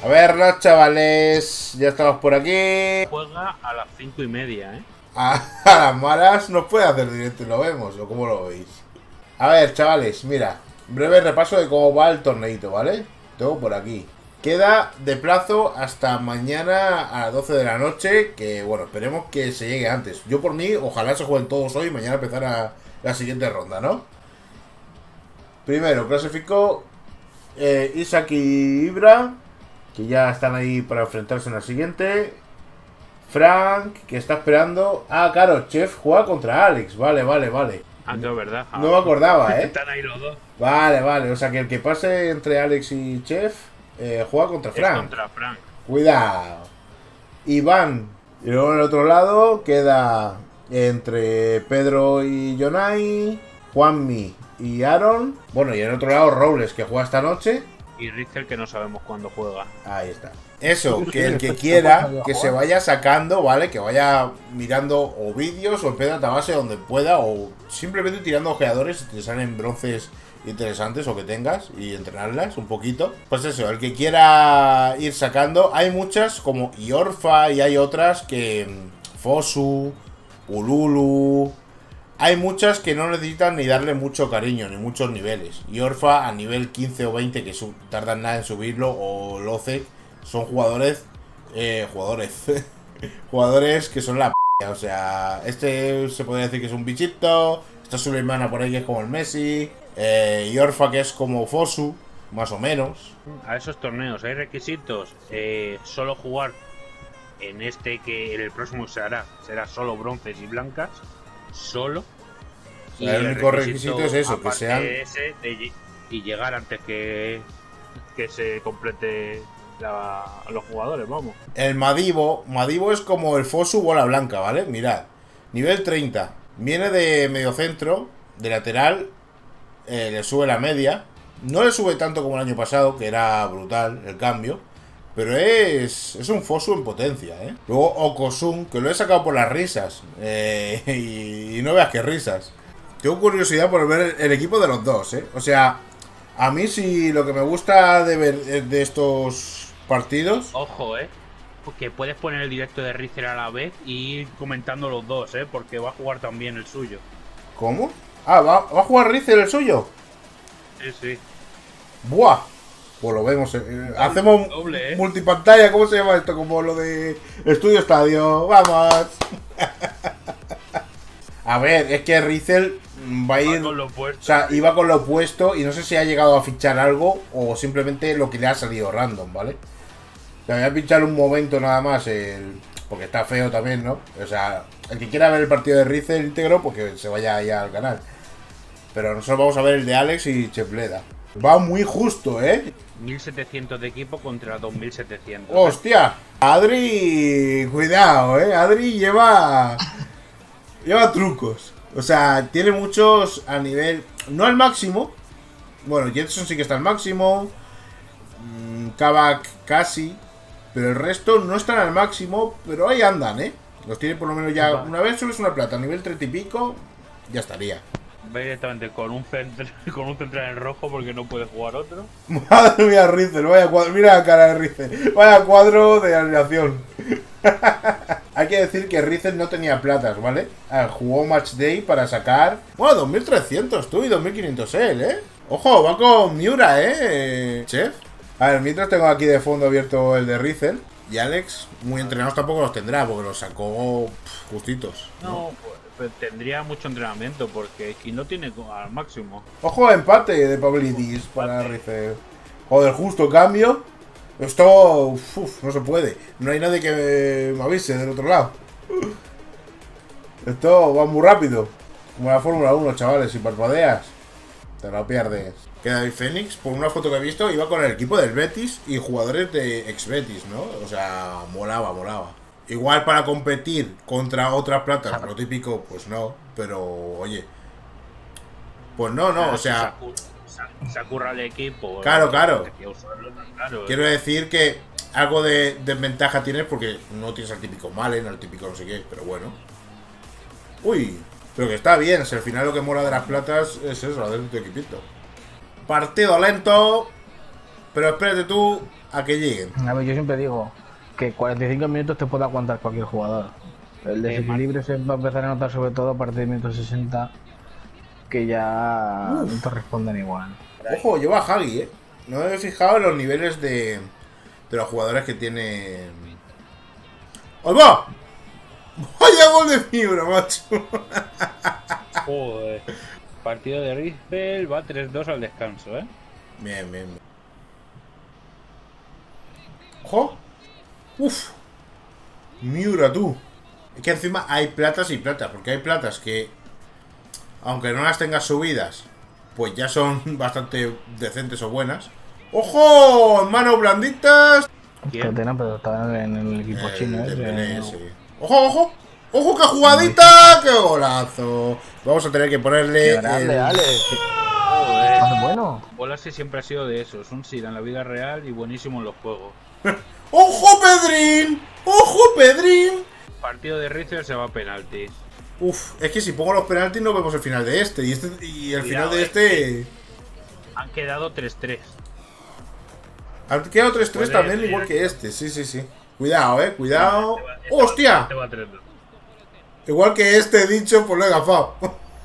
A vernos, chavales. Ya estamos por aquí. Juega a las 5:30, ¿eh? A las malas nos puede hacer directo y lo vemos, ¿o cómo lo veis? A ver, chavales, mira. Breve repaso de cómo va el torneito, ¿vale? Tengo por aquí. Queda de plazo hasta mañana a las 12 de la noche. Que bueno, esperemos que se llegue antes. Yo por mí, ojalá se jueguen todos hoy y mañana empezar la siguiente ronda, ¿no? Primero, clasificó Isaac y Ibra, que ya están ahí para enfrentarse en la siguiente. Frank, que está esperando. Ah, claro, Chef juega contra Alex. Vale. Ah, que es verdad. No me acordaba, ¿eh? Están ahí los dos. Vale. O sea que el que pase entre Alex y Chef juega contra Frank. Es contra Frank. Cuidado. Iván. Y luego en el otro lado queda entre Pedro y Jonai, Juanmi y Aaron. Bueno, y en el otro lado Robles, que juega esta noche. Y Richter, que no sabemos cuándo juega. Ahí está. Eso, que el que quiera, que se vaya sacando, ¿vale? Que vaya mirando o vídeos o en Pedra Tabase donde pueda, o simplemente tirando ojeadores si te salen bronces interesantes o que tengas y entrenarlas un poquito. Pues eso, el que quiera ir sacando, hay muchas como Iorfa y hay otras que Fosu, Ululu. Hay muchas que no necesitan ni darle mucho cariño, ni muchos niveles. Iorfa a nivel 15 o 20 que tardan nada en subirlo, o Locek, son jugadores jugadores que son la p***. O sea, este se podría decir que es un bichito. Está Suleimana por ahí que es como el Messi. Iorfa que es como Fosu, más o menos. A esos torneos hay requisitos. Solo jugar en este, que en el próximo será solo bronces y blancas. Solo. O sea, el único requisito es eso, que sean y llegar antes que se complete los jugadores, vamos. El Madivo es como el Fosu bola blanca, ¿vale? Mirad, nivel 30. Viene de mediocentro, de lateral, le sube la media. No le sube tanto como el año pasado, que era brutal el cambio. Pero es un Fosu en potencia, ¿eh? Luego Okosun, que lo he sacado por las risas. Y no veas qué risas. Tengo curiosidad por ver el equipo de los dos, ¿eh? O sea, a mí sí lo que me gusta de ver de estos partidos... Ojo, porque puedes poner el directo de Rizer a la vez y ir comentando los dos, porque va a jugar también el suyo. ¿Cómo? Ah, ¿va a jugar Rizer el suyo? Sí. ¡Buah! Pues lo vemos. Hacemos doble, multipantalla. ¿Cómo se llama esto? Como lo de Estudio Estadio. ¡Vamos! A ver, es que Rizel va a ir... con lo opuesto, o sea, iba con lo opuesto y no sé si ha llegado a fichar algo o simplemente lo que le ha salido random, ¿vale? Le voy a pinchar un momento nada más porque está feo también, ¿no? O sea, el que quiera ver el partido de Rizel íntegro, pues que se vaya allá al canal. Pero nosotros vamos a ver el de Alex y Chepleda. Va muy justo, 1700 de equipo contra 2700. ¡Hostia! Adri... Cuidado, Adri lleva trucos. O sea, tiene muchos a nivel... No al máximo. Bueno, Jetson sí que está al máximo. Kavak casi. Pero el resto no están al máximo. Pero ahí andan, Los tiene por lo menos ya... Una vez subes una plata a nivel 30 y pico, ya estaría. Va directamente con un central en rojo porque no puede jugar otro. Madre mía, Rizel, vaya cuadro. Mira la cara de Rizel. Vaya cuadro de alineación. Hay que decir que Rizel no tenía platas, ¿vale? Jugó Match Day para sacar... Bueno, 2300 tú y 2500 él, Ojo, va con Miura, Chef. A ver, mientras tengo aquí de fondo abierto el de Rizel. Y Alex, muy entrenados tampoco los tendrá, porque los sacó justitos. No, pues tendría mucho entrenamiento, porque aquí no tiene al máximo. Ojo, empate de Pabilidis para Rizel. Joder, justo cambio. Esto, no se puede. No hay nadie que me avise del otro lado. Esto va muy rápido. Como la Fórmula 1, chavales. Si parpadeas, te lo pierdes. Que David Fénix, por una foto que he visto, iba con el equipo del Betis y jugadores de ex-Betis, ¿no? O sea, molaba. Igual para competir contra otras platas, lo típico, pues no. Pero, oye. Pues no, o sea... Se curra el equipo. Claro. Claro. Quiero decir que algo de desventaja tienes porque no tienes al típico Malen, al típico no sé qué, pero bueno. Uy, pero que está bien, si al final lo que mola de las platas es eso, hacer tu equipito. Partido lento. Pero espérate tú a que lleguen. A ver, yo siempre digo que 45 minutos te puede aguantar cualquier jugador. El desequilibrio se va a empezar a notar sobre todo a partir de minutos 60, que ya no te responden igual. Ojo, lleva a Hagi, No me he fijado en los niveles de los jugadores que tiene. ¡Ahí va! ¡Vaya gol de Miura, macho! Joder. Partido de Riffel va 3-2 al descanso, Bien, bien. ¡Ojo! ¡Uf! Miura, tú. Es que encima hay platas y platas, porque hay platas que, aunque no las tengas subidas, pues ya son bastante decentes o buenas. ¡Ojo! Manos blanditas. Catena, pero está en el equipo chino. Sí. ¡Ojo, ojo! ¡Ojo, qué jugadita! ¡Qué golazo! Vamos a tener que ponerle. Grande, Alex. Joder. Bueno. Bolassi siempre ha sido de esos, un Sida en la vida real y buenísimo en los juegos. ¡Ojo, Pedrín! ¡Ojo, Pedrín! Partido de Riffel se va a penalti. Uf, es que si pongo los penaltis no vemos el final de este. Y el final de este. Han quedado 3-3. Han quedado 3-3 también, igual que este. Sí, sí, sí. Cuidado, cuidado. ¡Hostia! Este va 3-2. Igual que este dicho, pues lo he gafado.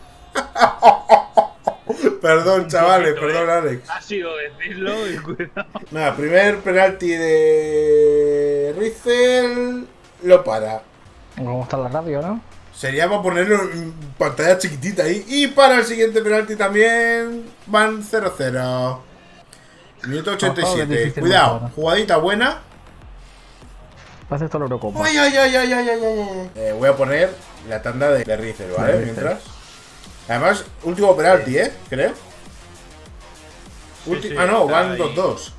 Perdón, chavales, perdón, Alex. Ha sido decirlo y cuidado. Nada, primer penalti de Rizel. Lo para. ¿Cómo está la radio, no? Sería para ponerlo en pantalla chiquitita ahí. Y para el siguiente penalti también van 0-0. Minuto 87. Cuidado, jugadita buena. Pasa esto la Eurocopa. ¡Ay, ay, ay, ay, ay, ay, ay! Voy a poner la tanda de Rizel, ¿vale? Mientras. Además, último penalti, creo. Sí, Ah, no, van ahí. 2-2.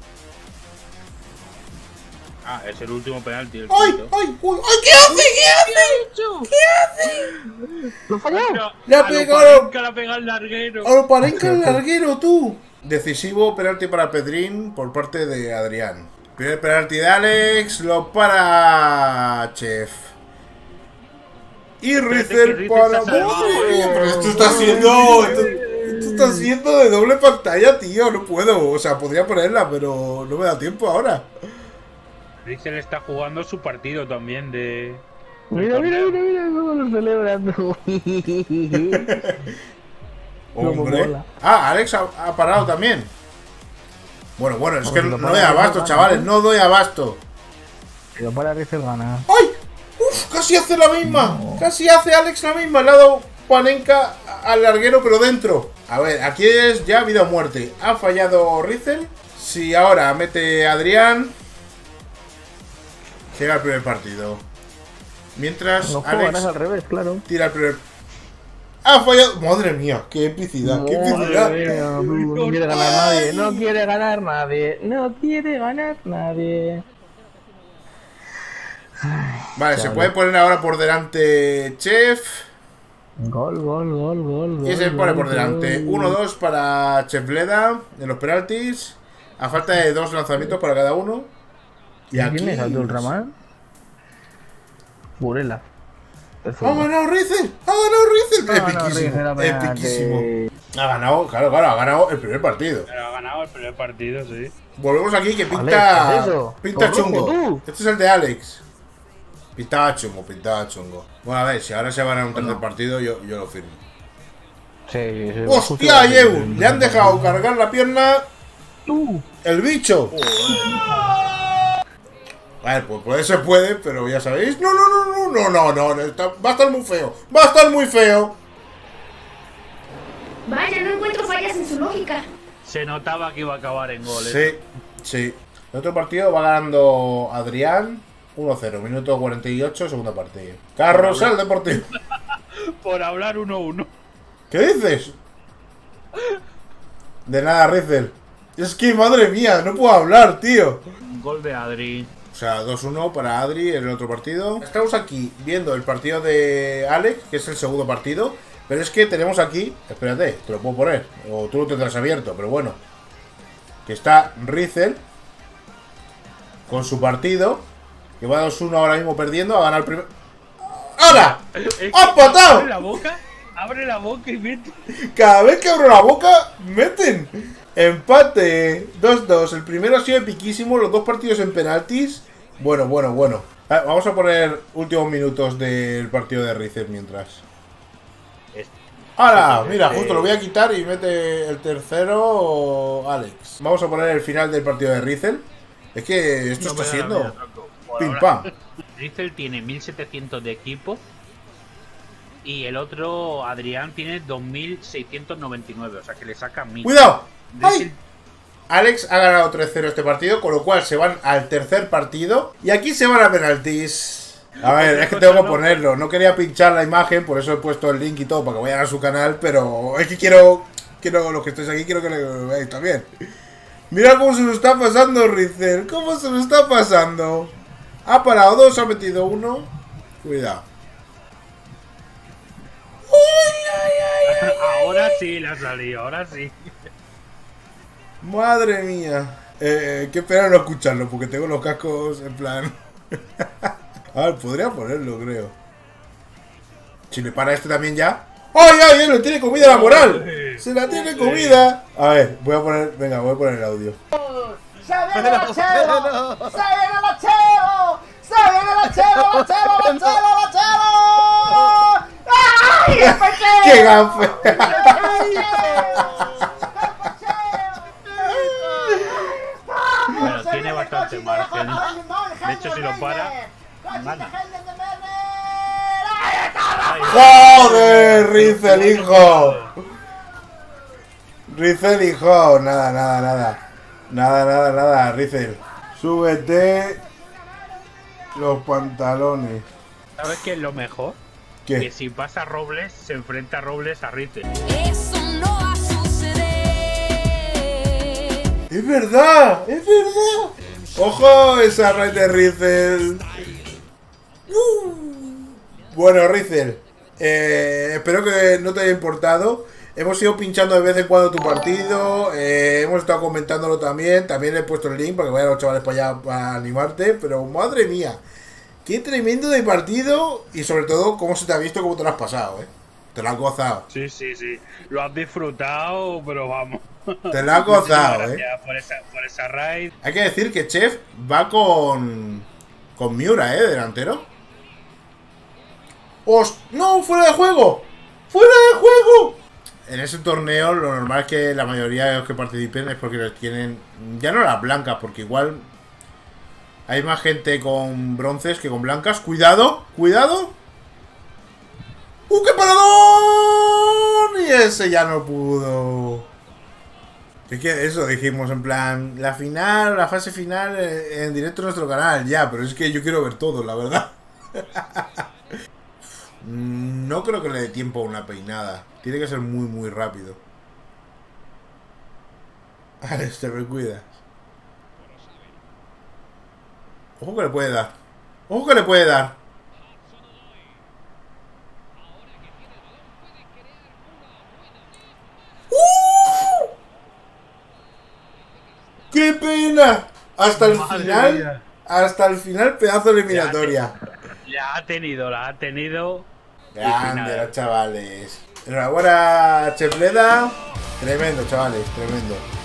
Ah, es el último penalti. ¡Ay, ay, uy! ¡Ay, qué hace! ¿Qué hace? ¡Lo falló! ¡Le ha pegado! ¡Le ha pegado el larguero! ¡A lo parenca el larguero, tú! Decisivo penalti para Pedrín por parte de Adrián. Primer penalti de Alex, lo para Chef. Y Rizel para... ¡Madre mía! Pero esto está siendo... Esto está siendo de doble pantalla, tío. No puedo. O sea, podría ponerla, pero no me da tiempo ahora. Rizel está jugando su partido también de... Mira, mira, mira, mira cómo lo celebrando. Hombre. Ah, Alex ha parado también. Bueno, es que no doy abasto, chavales. No doy abasto. Si lo para Rizel gana. ¡Ay! ¡Uf! Casi hace la misma. Casi hace Alex la misma. Le ha dado Panenka al larguero, pero dentro. A ver, aquí es ya vida o muerte. Ha fallado Rizel. Si ahora mete Adrián, llega el primer partido. Mientras No Alex jugarás al revés, claro. tira el primer. ¡Ha fallado! ¡Madre mía! ¡Qué epicidad! ¡Qué epicidad! No quiere ganar nadie. No quiere ganar nadie. No quiere ganar nadie. Vale, se puede poner ahora por delante Chef. Gol, gol, gol, gol. Y se pone por delante 1-2 para Chef Leda en los penaltis. A falta de 2 lanzamientos para cada uno. Y aquí. ¿Quién es Abdulrahman? Burela. ¡Ha ganado Rizel! ¡Ha ganado Rizel! Epiquísimo. Rizel, Epiquísimo. Ha ganado, claro, ha ganado el primer partido. Pero ha ganado el primer partido, sí. Volvemos aquí que Alex, pinta. ¿qué es eso? Pinta Todo chungo. rojo, tú. Este es el de Alex. Pintaba chungo, pintaba chungo. Bueno, a ver, si ahora se van a un tercer partido, yo lo firmo. Sí, sí. ¡Hostia, Yeun! Le han dejado cargar la pierna. Tú. ¡El bicho! A ver, pues se puede, pero ya sabéis. ¡No, no, no, no, no, no, no! Va a estar muy feo. ¡Va a estar muy feo! Vaya, no encuentro fallas en su lógica. Se notaba que iba a acabar en goles. Sí, sí. El otro partido va ganando Adrián 1-0, minuto 48, segunda parte. Carrusel Deportivo. Por hablar 1-1. ¿Qué dices? De nada, Rizel. Es que, madre mía, no puedo hablar, tío. Gol de Adri. O sea, 2-1 para Adri en el otro partido. Estamos aquí viendo el partido de Alex, que es el segundo partido. Pero es que tenemos aquí... Espérate, te lo puedo poner. O tú lo tendrás abierto, pero bueno. Que está Rizel con su partido. Que va 2-1 ahora mismo perdiendo. Ha ganado el primer... ¡Hala! ¡Ha patado! Abre la boca y mete. Cada vez que abro la boca, meten. Empate 2-2. El primero ha sido epiquísimo. Los dos partidos en penaltis. Bueno. Vamos a poner últimos minutos del partido de Rizel mientras. ¡Hala! Mira, justo lo voy a quitar y mete el tercero Alex. Vamos a poner el final del partido de Rizel. Es que esto está siendo pim pam. Rizel tiene 1700 de equipo. Y el otro, Adrián, tiene 2699. O sea que le saca 1000. ¡Cuidado! ¡Ay! Alex ha ganado 3-0 este partido, con lo cual se van al tercer partido. Y aquí se van a penaltis. A ver, es que tengo que ponerlo. No quería pinchar la imagen, por eso he puesto el link y todo, para que vayan a su canal. Pero es que quiero los que estéis aquí, quiero que lo veáis también. Mira cómo se lo está pasando Rizel. ¿Cómo se lo está pasando? Ha parado 2, ha metido 1. Cuidado. Ahora sí le ha salido, ahora sí. Madre mía. Qué pena no escucharlo, porque tengo los cascos en plan... A ver, podría ponerlo, creo. Si le para este también ya. ¡Ay! ¡Le tiene comida la moral! ¡Se la tiene comida! A ver, voy a poner... Venga, voy a poner el audio. ¡Se viene el achero! ¡Se viene el achero! ¡Se viene el achero! ¡Achero! ¡Ay! ¡El pechero! ¡Qué gafe! Bueno, tiene bastante margen. De hecho, si lo para, gana. ¡Joder! Rizel, hijo. Rizel, hijo. Nada, Rizel. Súbete los pantalones. ¿Sabes qué es lo mejor? ¿Qué? Que si pasa Robles, se enfrenta Robles a Rizel. Eso no va a suceder. ¡Es verdad! ¡Ojo! Esa raid de Rizel. Bueno, Rizel, espero que no te haya importado. Hemos ido pinchando de vez en cuando tu partido. Hemos estado comentándolo también. También he puesto el link para que vayan los chavales para allá para animarte. Pero madre mía, qué tremendo de partido. Y sobre todo, cómo se te ha visto, cómo te lo has pasado, Te lo has gozado. Sí. Lo has disfrutado, pero vamos. Te lo has gozado, Gracias por esa raid. Hay que decir que Chef va con Miura, delantero. ¡No! ¡Fuera de juego! ¡Fuera de juego! En ese torneo lo normal es que la mayoría de los que participen es porque les tienen... Ya no las blancas, porque igual hay más gente con bronces que con blancas. ¡Cuidado! ¡Cuidado! ¡Qué paradón! Y ese ya no pudo. Es que eso dijimos, en plan, la fase final en directo en nuestro canal. Ya, pero es que yo quiero ver todo, la verdad. No creo que le dé tiempo a una peinada. Tiene que ser muy rápido. Alex, te me cuidas. Ojo que le puede dar. Ojo que le puede dar. ¡Qué pena! Hasta el final. Hasta el final, pedazo de eliminatoria. La ha tenido. Grande, los chavales. Enhorabuena, Chefleda. Tremendo, chavales, tremendo.